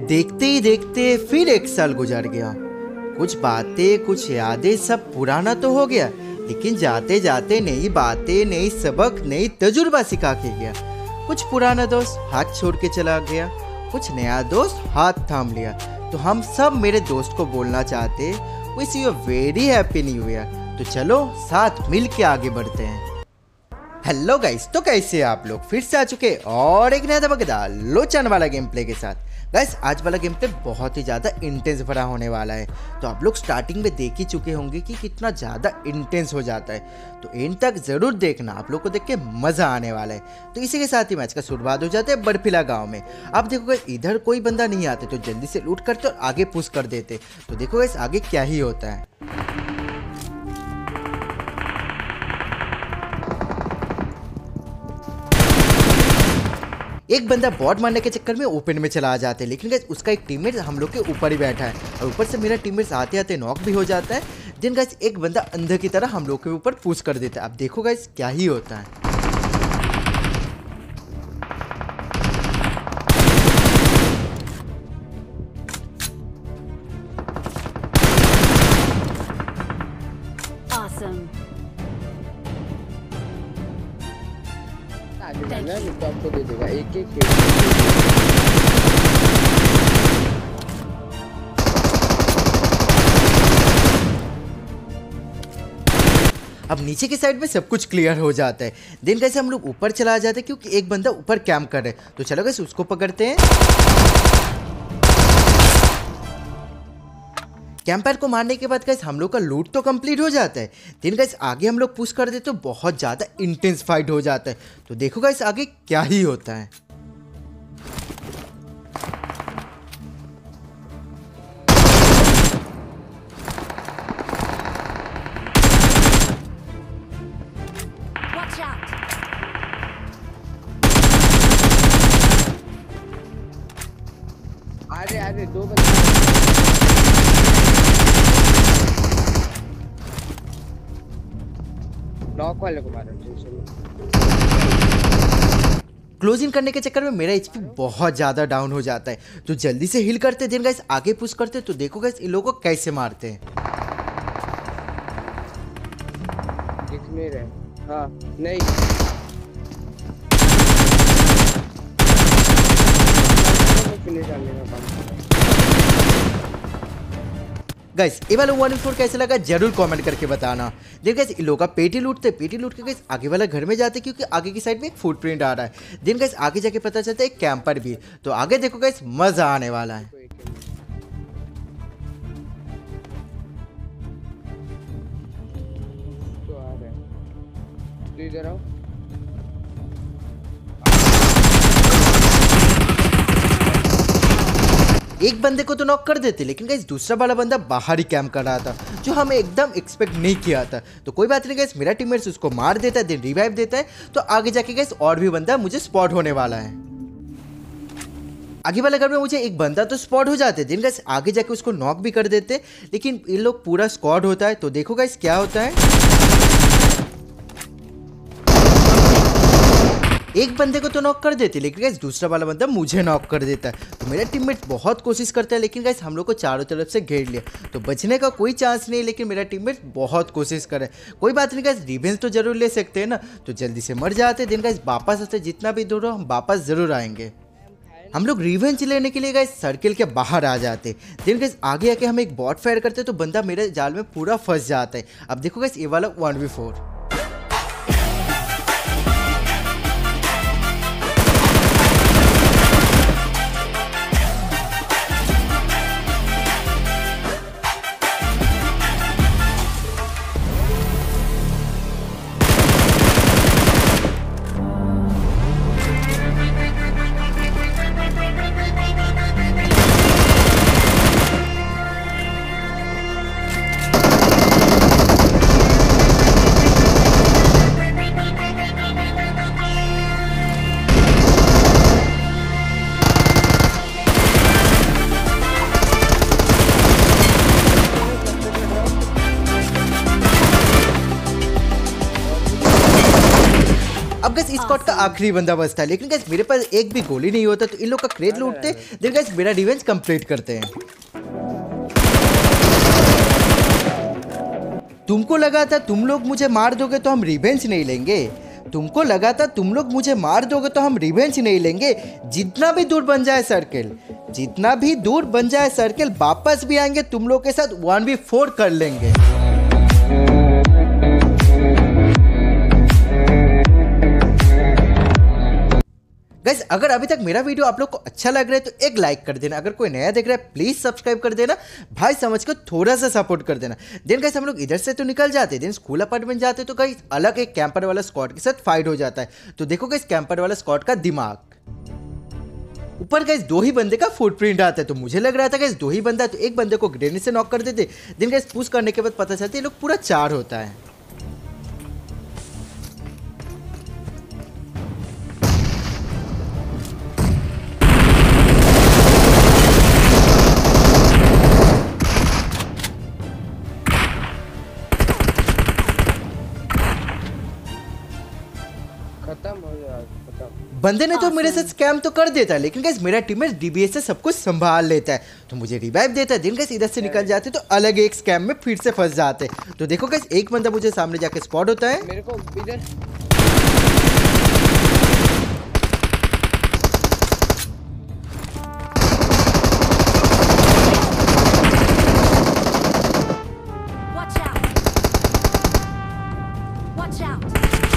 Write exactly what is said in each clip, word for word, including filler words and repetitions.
देखते ही देखते फिर एक साल गुजर गया। कुछ बातें कुछ यादें सब पुराना तो हो गया, लेकिन जाते जाते नई बातें नई सबक नई तजुर्बा सिखा के गया। कुछ पुराना दोस्त हाथ छोड़ के चला गया, कुछ नया दोस्त हाथ थाम लिया। तो हम सब मेरे दोस्त को बोलना चाहते wish you very happy new year. तो चलो साथ मिल के आगे बढ़ते हैं। हेलो गाइस, तो कैसे हैं आप लोग? फिर से आ चुके हैं और एक नया धमाकेदार लोचन वाला गेम प्ले के साथ। गाइस आज वाला गेम प्ले बहुत ही ज़्यादा इंटेंस भरा होने वाला है। तो आप लोग स्टार्टिंग में देख ही चुके होंगे कि कितना ज़्यादा इंटेंस हो जाता है। तो एंड तक ज़रूर देखना, आप लोग को देख के मज़ा आने वाला है। तो इसी के साथ ही मैच का शुरुआत हो जाता है बर्फीला गाँव में। अब देखो गाइस इधर कोई बंदा नहीं आते तो जल्दी से लूट करते और आगे पुश कर देते। तो देखो गाइस आगे क्या ही होता है। एक बंदा बॉट मारने के चक्कर में ओपन में चला जाता है, लेकिन गाइस उसका एक टीममेट हम लोग के ऊपर ही बैठा है और ऊपर से मेरा टीममेट आते आते नॉक भी हो जाता है। दिन गाइस एक बंदा अंधे की तरह हम लोग के ऊपर पुश कर देता है। अब देखो गाइस क्या ही होता है। तो आपको दे देगा एक एक। अब नीचे की साइड में सब कुछ क्लियर हो जाता है। दिन कैसे हम लोग ऊपर चला जाते हैं क्योंकि एक बंदा ऊपर कैंप कर रहे हैं। तो चलो गाइस उसको पकड़ते हैं। कैंपर को मारने के बाद गाइस हम लोग का लूट तो कंप्लीट हो जाता है। दिन गाइस आगे हम लोग पुश कर देते तो बहुत ज़्यादा इंटेंस फाइट हो जाता है। तो देखो गाइस आगे क्या ही होता है। अरे अरे दो बंदे नॉक वाले को मारा। क्लोजिंग करने के चक्कर में मेरा एचपी बहुत ज़्यादा डाउन हो जाता है। तो जल्दी से हिल करते दिन गाइस आगे पुश करते। तो देखो गाइस इन लोगों को कैसे मारते हैं। दिख नहीं रहे। हाँ नहीं फिनिश डालने का काम। गाइस ये वाला वन फोर कैसे लगा जरूर कमेंट करके बताना। देखो गाइस इन लोगों का पेटी लूटते पेटी लूट के गाइस आगे वाला घर में जाते क्योंकि आगे की साइड में एक फुटप्रिंट आ रहा है। दिन गाइस आगे जाके पता चलता है एक कैंपर भी। तो आगे देखो गाइस मजा आने वाला है। तो आ रहा है, तो इधर आओ। एक बंदे को तो नॉक कर देते, लेकिन गाइस दूसरा वाला बंदा बाहर ही कैंप कर रहा था जो हमें एकदम एक्सपेक्ट नहीं किया था। तो कोई बात नहीं गाइस, मेरा टीममेट्स उसको मार देता है, देन रिवाइव देता है। तो आगे जाके गाइस और भी बंदा मुझे स्पॉट होने वाला है। आगे वाले घर में मुझे एक बंदा तो स्पॉट हो जाते, दिन गाइस आगे जाके उसको नॉक भी कर देते, लेकिन इन लोग पूरा स्क्वाड होता है। तो देखो गाइस क्या होता है। एक बंदे को तो नॉक कर देते, लेकिन गाइस दूसरा वाला बंदा मुझे नॉक कर देता है। तो मेरा टीममेट बहुत कोशिश करता है, लेकिन गाइस हम लोग को चारों तरफ से घेर लिया। तो बचने का कोई चांस नहीं, लेकिन मेरा टीममेट बहुत कोशिश करे। कोई बात नहीं गाइस, रिवेंज तो जरूर ले सकते हैं ना। तो जल्दी से मर जाते दिन गाइस वापस आते, जितना भी दूर हो हम वापस जरूर आएंगे। हम लोग रिवेंज लेने के लिए गाइस सर्किल के बाहर आ जाते। दिन गाइस आगे आके हम एक बॉट फायर करते तो बंदा मेरे जाल में पूरा फंस जाता है। अब देखो गाइस ये वाला वन वी फोर। स्क्वाड का आखिरी बंदा बचता है, लेकिन गाइस मेरे पास एक भी गोली नहीं होता, तो इन लोग का क्रेट लूटते हैं, देन गाइस मेरा रिवेंज कंप्लीट करते हैं। तुमको लगा था तुम लोग मुझे मार दोगे तो हम रिवेंज नहीं लेंगे, तुमको लगा था तुम लोग मुझे मार दोगे तो हम रिवेंज नहीं लेंगे। जितना भी दूर बन जाए सर्किल, जितना भी दूर बन जाए सर्किल, वापस भी आएंगे तुम लोग के साथ, वन वी फोर कर लेंगे। गाइस अगर अभी तक मेरा वीडियो आप लोग को अच्छा लग रहा है तो एक लाइक कर देना, अगर कोई नया देख रहा है प्लीज सब्सक्राइब कर देना, भाई समझ को थोड़ा सा सपोर्ट कर देना। देन गाइस हम लोग इधर से तो निकल जाते, देन स्कूल अपार्टमेंट जाते तो गाइस अलग एक कैंपर वाला स्क्वाड के साथ फाइट हो जाता है। तो देखो गाइस कैंपर वाला स्क्वाड का दिमाग, ऊपर गाइस दो ही बंदे का फुटप्रिंट आता है, तो मुझे लग रहा था गाइस दो ही बंदा, तो एक बंदे को ग्रेनेड से नॉक कर देते। देन गाइस पुश करने के बाद पता चलता है ये लोग पूरा चार होता है। खत्म हो गया, खत्म। बंदे ने तो मेरे साथ स्कैम तो कर देता है, लेकिन गाइस मेरा टीममेट डीबीएस से सब कुछ संभाल लेता है, तो मुझे रिवाइव देता है। दिन गाइस इधर से निकल जाते तो अलग एक स्कैम में फिर से फंस जाते। तो देखो गाइस एक बंदा मुझे सामने जाके स्पॉट होता है, मेरे को इधर Watch out! Watch out!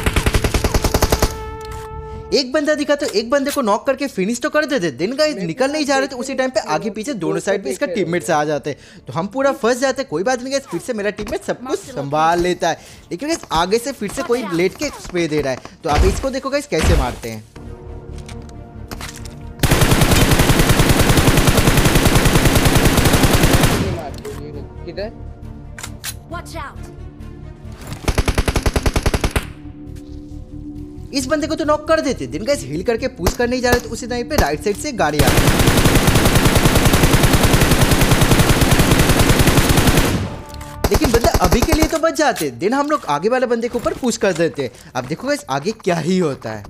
एक बंदा दिखा तो एक बंदे को नॉक करके फिनिश तो कर देते। दिन गाइस निकल नहीं जा रहे, तो उसी टाइम पे आगे पीछे दोनों साइड पे इसका टीममेट से आ जाते, तो हम पूरा फंस जाते। कोई बात नहीं गाइस, फिर से मेरा टीममेट सब कुछ संभाल लेता है, लेकिन गाइस आगे से फिर से कोई लेट के स्प्रे दे रहा है, तो अब इसको देखो गाइस कैसे मारते हैं। किधर? Watch out! इस बंदे को तो नॉक कर देते। दिन गाइस हिल करके पुश करने ही जा रहे, तो उसी टाइम पे राइट साइड से गाड़ी आ गई। लेकिन बंदा अभी के लिए तो बच जाते, दिन हम लोग आगे वाले बंदे के ऊपर पुश कर देते। अब देखो गाइस आगे क्या ही होता है।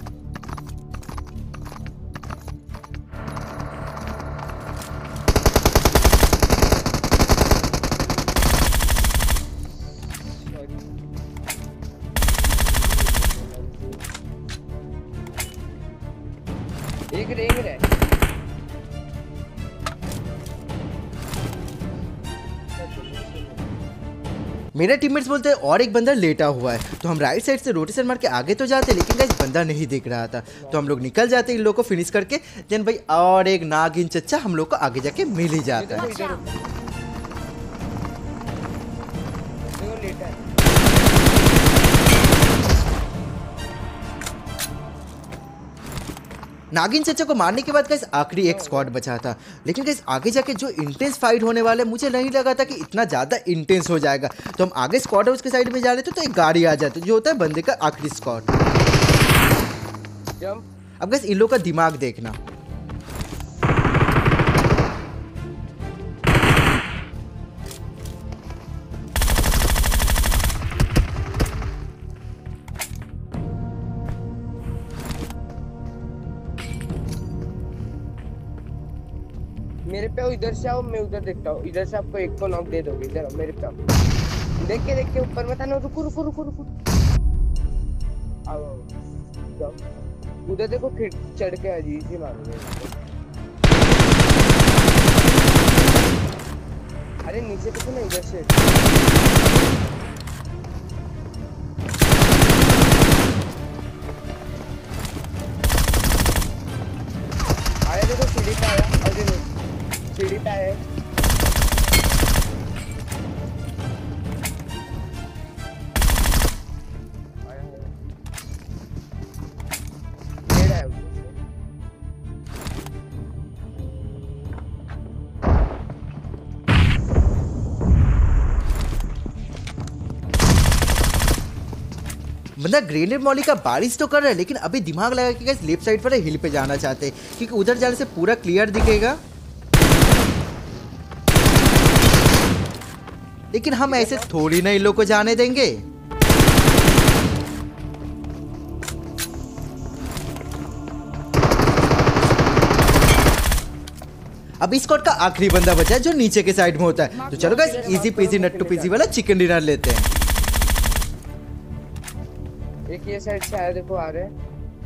एक रे, एक रे। मेरे टीममेट्स बोलते हैं और एक बंदा लेटा हुआ है, तो हम राइट साइड से रोटेशन मार के आगे तो जाते, लेकिन गाइस बंदा नहीं दिख रहा था, तो हम लोग निकल जाते इन लोग को फिनिश करके। देन भाई और एक नागिन चच्चा हम लोग को आगे जाके मिल ही जाता है। Watch out! देखो लेटा है। नागिन चच्चा को मारने के बाद गाइस आखिरी एक स्क्वाड बचा था, लेकिन गाइस आगे जाके जो इंटेंस फाइट होने वाला है, मुझे नहीं लगा था कि इतना ज़्यादा इंटेंस हो जाएगा। तो हम आगे स्क्वाड हाउस के साइड में जा रहे थे, तो एक गाड़ी आ जाती जो होता है बंदे का आखिरी स्क्वाड। जंप। अब गाइस इन लोग का दिमाग देखना, मेरे पे आओ, इधर से आओ, मैं उधर देखता हूँ। इधर से आपको एक को नॉक दे दोगे, इधर आओ मेरे पे आओ। देख के देख के ऊपर मत आना, रुको रुको रुको रुको। आओ आओ, जाओ। उधर देखो खिड़ चढ़ के अजीब सी मारोगे। अरे नीचे देखो ना, इधर से। आया देखो, सीढ़ी पे आया। अरे नहीं, सीढ़ी पे आया है। आया है। ले रहा है वो। बंदा ग्रेनेड मॉली का बारिश तो कर रहा है, लेकिन अभी दिमाग लगा कि गाइस लेफ्ट साइड पर हिल पे जाना चाहते हैं, क्योंकि उधर जाने से पूरा क्लियर दिखेगा। लेकिन हम ऐसे थोड़ी ना इन लोग को जाने देंगे। अब इस स्क्वाड का आखिरी बंदा बचा है जो नीचे के साइड में होता है। तो चलो गाइस इजी पीजी नट्टू पीजी वाला चिकन डिनर लेते हैं। एक ये साइड से आया, देखो आ रहे हैं।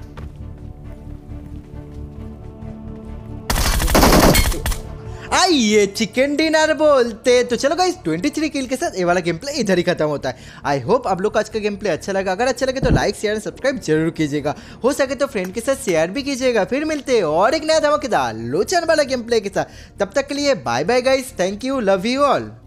आइए चिकन डिनर बोलते। तो चलो गाइस तेईस किल के साथ ये वाला गेम प्ले इधर ही खत्म होता है। आई होप आप लोग को आज का गेम प्ले अच्छा लगा। अगर अच्छा लगे तो लाइक शेयर सब्सक्राइब जरूर कीजिएगा, हो सके तो फ्रेंड के साथ शेयर भी कीजिएगा। फिर मिलते हैं और एक नया धमाकेदार लोचन वाला गेम प्ले के साथ। तब तक के लिए bye bye guys, thank you, love you all.